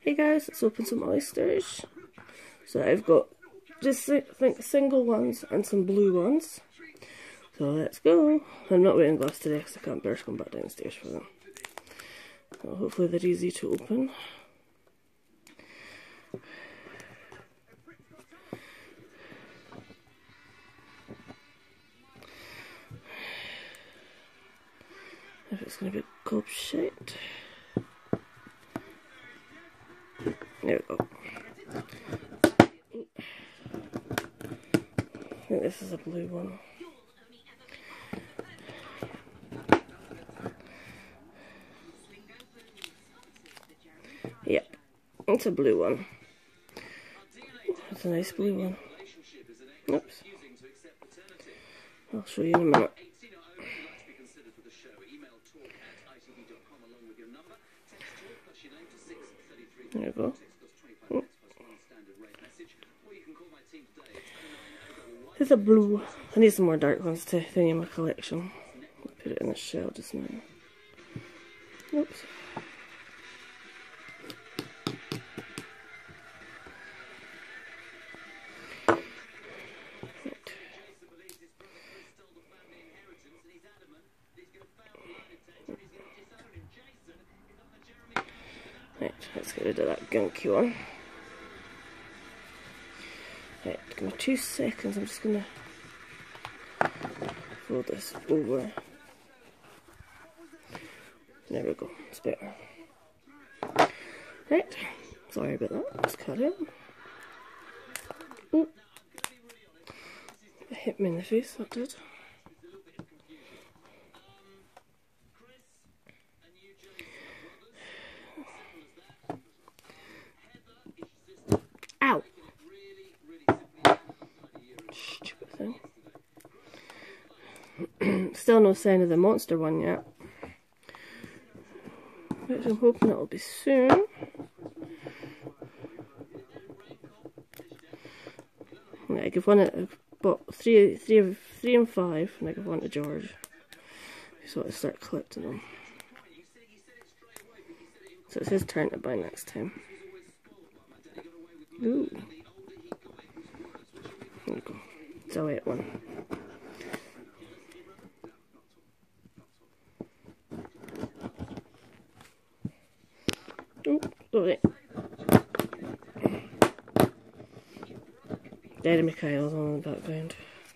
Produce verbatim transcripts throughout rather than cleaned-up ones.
Hey guys, let's open some oysters. So I've got just I think single ones and some blue ones. So let's go. I'm not wearing gloves today because I can't bear to come back downstairs for them. So hopefully they're easy to open. If it's going to be cold shit. There we go. I think this is a blue one. Yep, it's a blue one. It's a nice blue one. Oops. I'll show you in a minute. There we go. Oh. It's a blue. I need some more dark ones to thing in my collection. I'll put it in the shell just now. Oops. Right, let's get rid of that gunky one. Right, give me two seconds, I'm just gonna fold this over. There we go, it's better. Right, sorry about that, let's cut it. Oh, it hit me in the face, that did. Ow! Stupid thing. Still no sign of the monster one yet. Which I'm hoping it'll be soon. Right, I give one a bought three three three and five and I give one to George. So I start collecting them. So it's his turn to buy next time. Ooh. There we go. It's a wet one. Oh, sorry. Daddy Mikhail's on in the background.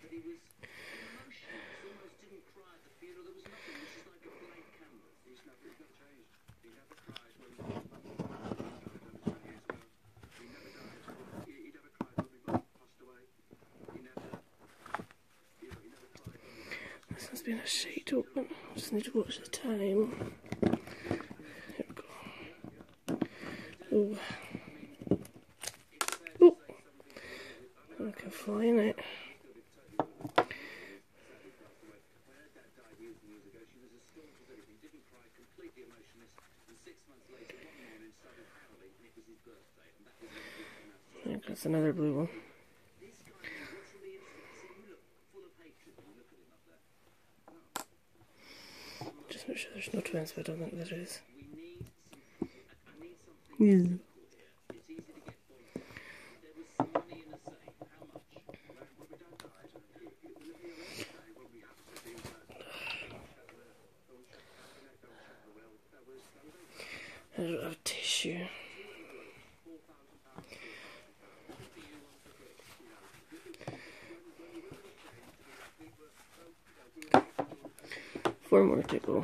This has been a shite open. I just need to watch the time. Here we go. Oh. Oh. I can fly in it. I think that's another blue one. Just make sure there's no twins, but I don't think there is. Yeah. I don't have tissue. Four more to go.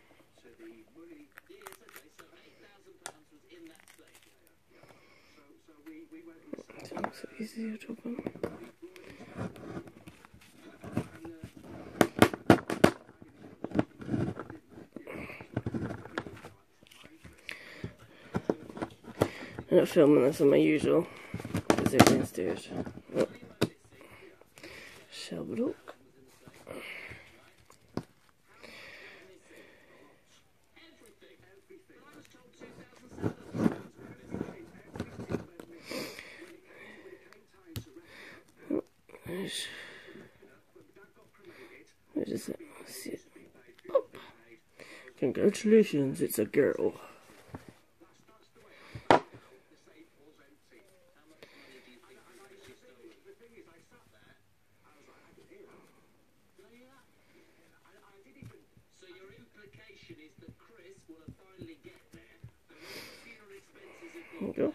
It's not so easy to open. I'm not filming this on my usual because they're downstairs. Oh. Shell broke. Where is it? Let's see it. Oh. Congratulations, it's a girl. There we go.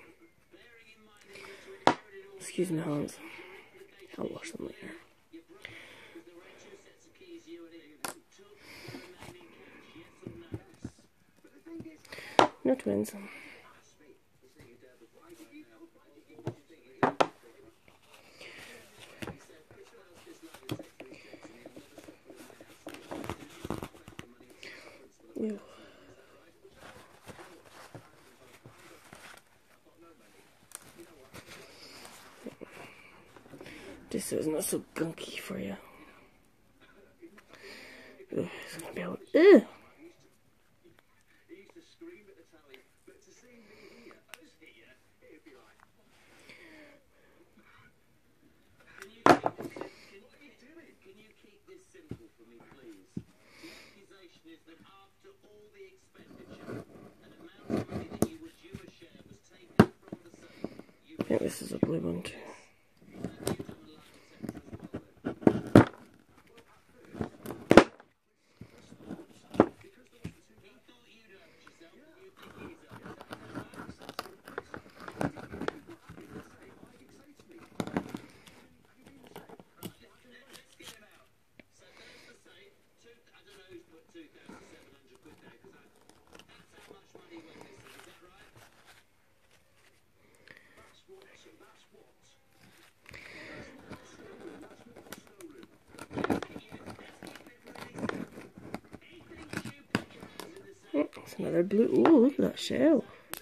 Excuse my hands. I'll wash them later. No twins. Yeah. This is not so gunky for you. Ugh, it's gonna be out. Ugh. I think this is a blue one too. It's another blue. Ooh, look at that shell.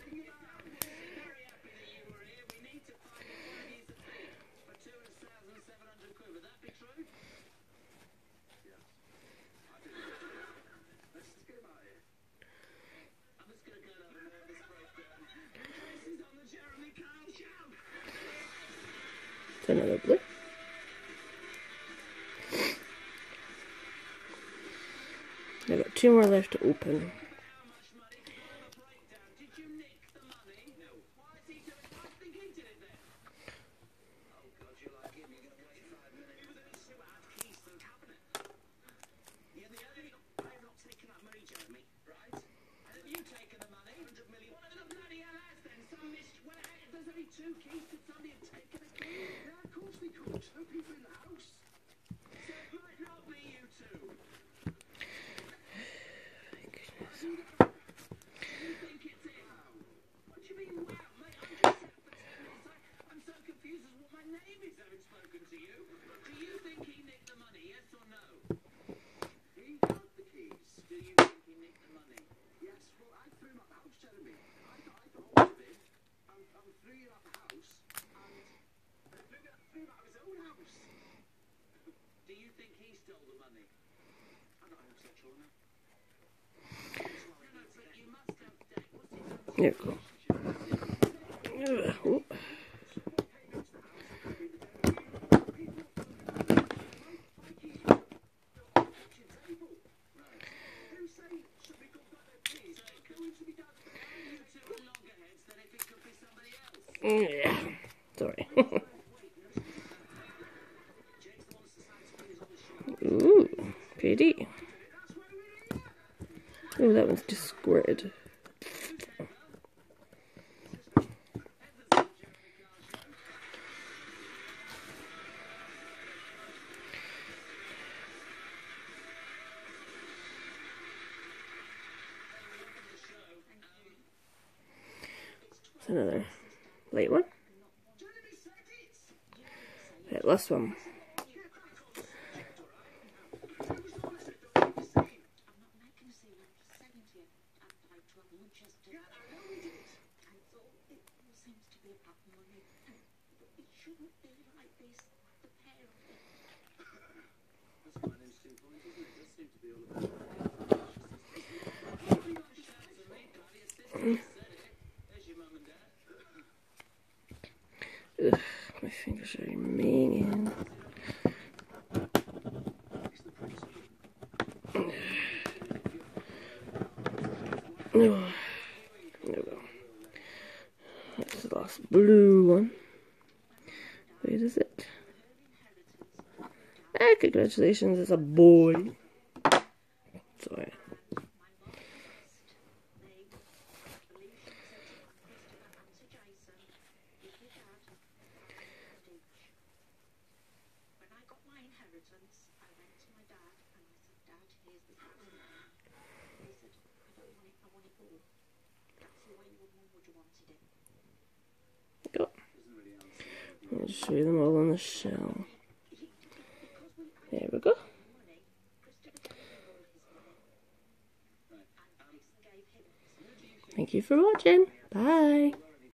It's another blue. I've got two more left to open. There we go. Oh. Yeah, sorry. Ooh, pretty. Oh, that one's just squirted. It's another light one. Right, last one. Ugh, my fingers are remaining. Oh, there we go. That's the last blue one. Wait, is it? Ah, congratulations, it's a boy. Sorry. Go. I'll just show you them all on the shell. There we go. Thank you for watching. Bye.